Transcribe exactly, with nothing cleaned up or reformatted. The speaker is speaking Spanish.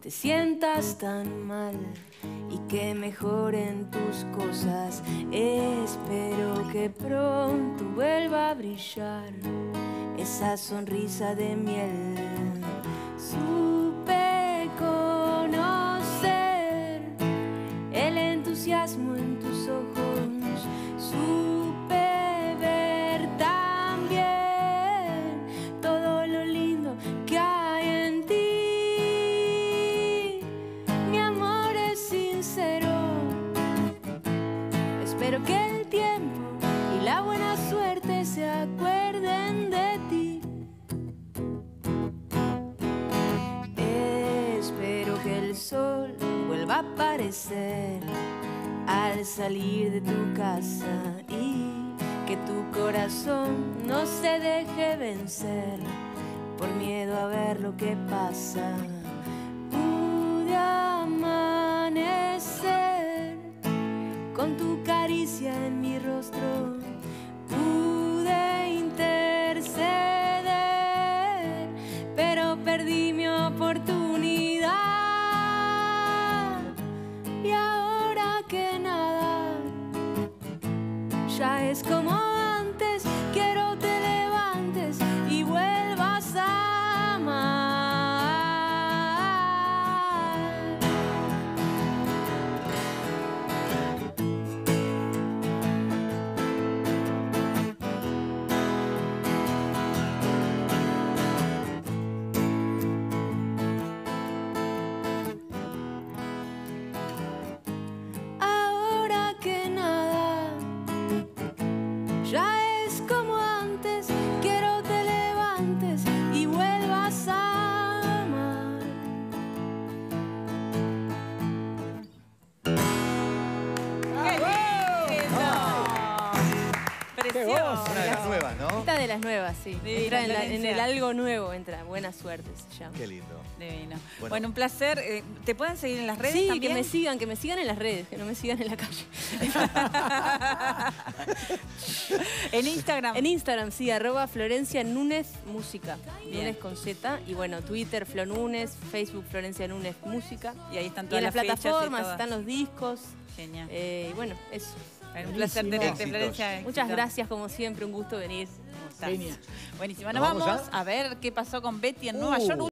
te sientas tan mal y que mejoren tus cosas. Espero que pronto vuelva a brillar esa sonrisa de miel. Supe conocer el entusiasmo en tus ojos. Supe ver también todo lo lindo que hay en ti. Mi amor es sincero. Espero que el tiempo y la buena suerte se acuerden de ti. Espero que el sol vuelva a aparecer al salir de tu casa y que tu corazón no se deje vencer por miedo a ver lo que pasa. Pude amanecer con tu caricia en mi rostro. Pude interceder, pero perdí mi oportunidad. Y ahora que nada ya es como antes, quiero te levantes y vuelvas a amar. Ahora que nada ya es como antes, quiero te levantes y vuelvas a amar. Precioso. Una de las nuevas, ¿no? Esta de las nuevas, sí. Divina, Entra en, la- en Florencia. el algo nuevo, entra. Buena suerte se llama. Qué lindo. Divino. Bueno. Bueno, un placer. Eh, ¿Te pueden seguir en las redes Sí, también? que me sigan, que me sigan en las redes, que no me sigan en la calle. En Instagram. En Instagram, sí, arroba Florencia Núñez Música. Bien. Núñez con Z. Y bueno, Twitter, Flo Núñez, Facebook, Florencia Núñez Música. Y ahí están Y todas en las las fechas y plataformas todas. están los discos. Genial. Eh, y bueno, eso. Un placer Buenísimo. tenerte, Éxitos. Florencia. Muchas Éxito. gracias, como siempre, un gusto venir. ¿Cómo estás? Genia. Buenísimo. Nos ¿Nos vamos vamos ya? a ver qué pasó con Betty en Uh. Nueva York.